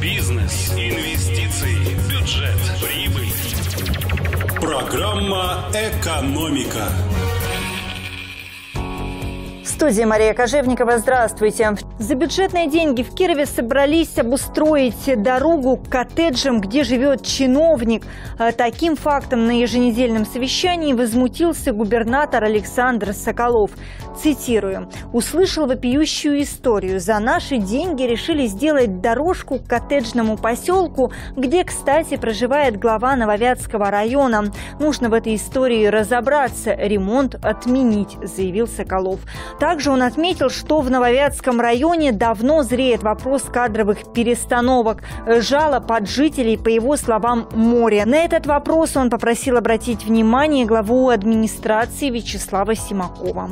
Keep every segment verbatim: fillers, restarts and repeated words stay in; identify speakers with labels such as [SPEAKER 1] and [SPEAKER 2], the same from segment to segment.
[SPEAKER 1] Бизнес, инвестиции, бюджет, прибыль. Программа «Экономика».
[SPEAKER 2] В студии Мария Кожевникова. Здравствуйте. За бюджетные деньги в Кирове собрались обустроить дорогу к коттеджам, где живет чиновник. Таким фактом на еженедельном совещании возмутился губернатор Александр Соколов. Цитирую: «Услышал вопиющую историю. За наши деньги решили сделать дорожку к коттеджному поселку, где, кстати, проживает глава Нововятского района. Нужно в этой истории разобраться, ремонт отменить», заявил Соколов. Также он отметил, что в Нововятском районе давно зреет вопрос кадровых перестановок. Жалоб от жителей, по его словам, море. На этот вопрос он попросил обратить внимание главу администрации Вячеслава Симакова.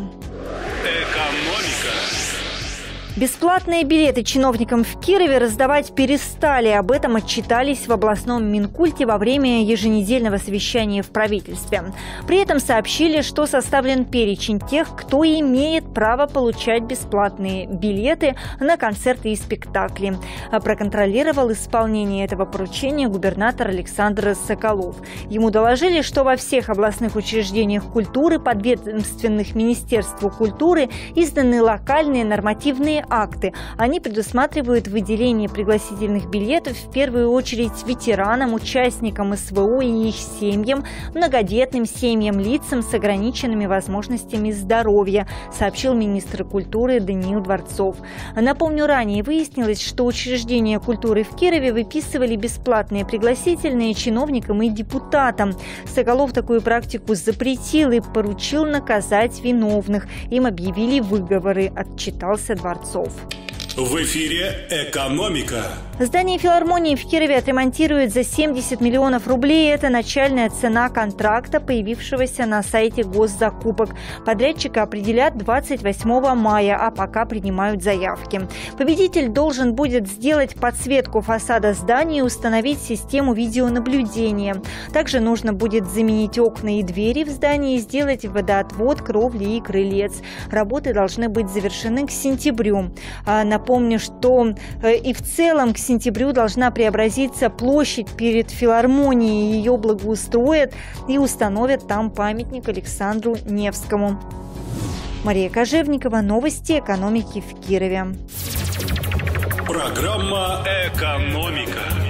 [SPEAKER 2] Бесплатные билеты чиновникам в Кирове раздавать перестали. Об этом отчитались в областном Минкульте во время еженедельного совещания в правительстве. При этом сообщили, что составлен перечень тех, кто имеет право получать бесплатные билеты на концерты и спектакли. Проконтролировал исполнение этого поручения губернатор Александр Соколов. Ему доложили, что во всех областных учреждениях культуры, подведомственных Министерству культуры, изданы локальные нормативные акты. Они предусматривают выделение пригласительных билетов в первую очередь ветеранам, участникам СВО и их семьям, многодетным семьям, лицам с ограниченными возможностями здоровья, сообщил министр культуры Даниил Дворцов. Напомню, ранее выяснилось, что учреждения культуры в Кирове выписывали бесплатные пригласительные чиновникам и депутатам. Соколов такую практику запретил и поручил наказать виновных. Им объявили выговоры, отчитался Дворцов.
[SPEAKER 1] В эфире «Экономика».
[SPEAKER 2] Здание филармонии в Кирове отремонтируют за семьдесят миллионов рублей. Это начальная цена контракта, появившегося на сайте госзакупок. Подрядчика определят двадцать восьмого мая, а пока принимают заявки. Победитель должен будет сделать подсветку фасада здания и установить систему видеонаблюдения. Также нужно будет заменить окна и двери в здании, сделать водоотвод, кровли и крылец. Работы должны быть завершены к сентябрю. Напомню, что и в целом к сентябрю должна преобразиться площадь перед филармонией. Ее благоустроят и установят там памятник Александру Невскому. Мария Кожевникова. Новости экономики в Кирове.
[SPEAKER 1] Программа «Экономика».